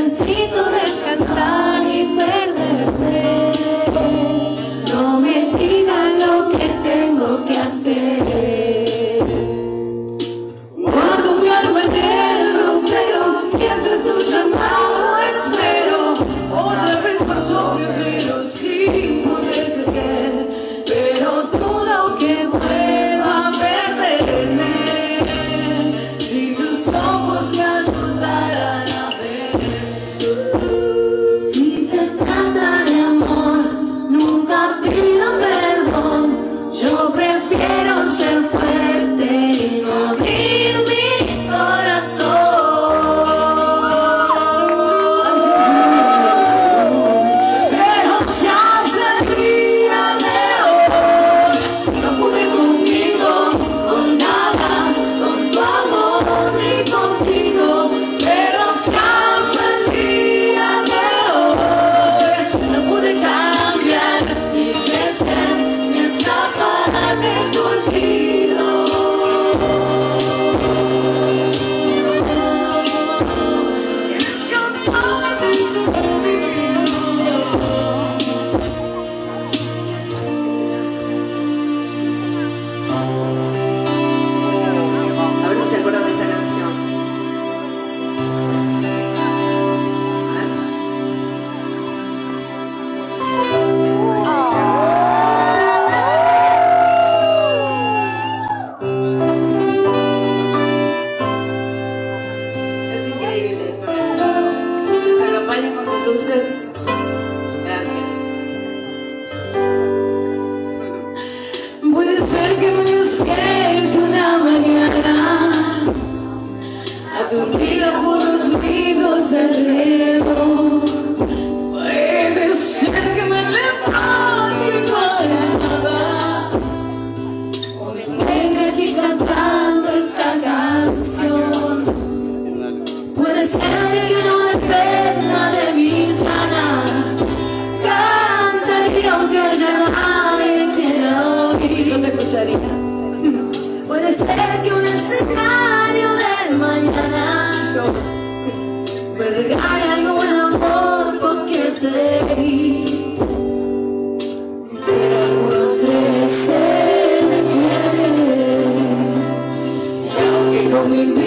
necesito descansar y perderme. No me digan lo que tengo que hacer. Guardo mi alma en el ropero y entre su llamado espero. Otra vez pasó febrero sin poder crecer, pero dudo que vuelva a perderme. Si tus ojos me ayudaran a ver. Si se trata de amor, nunca pido perdón. Yo prefiero ser fuerte y no abrir mi corazón. Pero si hace el día de hoy no pude conmigo, con nada, con tu amor ni contigo. Pero si hace el día de hoy no pude cambiar y crecer ni escapar de tu olvido. Escapar de tu olvido. A ver si se acuerdan de esta canción. Es increíble esto. Les acompañen con sus luces. Gracias. Puede ser que me despierte una mañana aturdida por los ruidos del reloj. Puede ser que me levante y no haya nada, o me encuentre aquí cantando esta canción. Puede ser que no dependa de mis ganas, cantaría aunque ya nadie quiera oír. Yo te escucharía. Puede ser que un escenario del mañana me regale algún amor con que seguir, pero algunos tres se detienen y aunque no me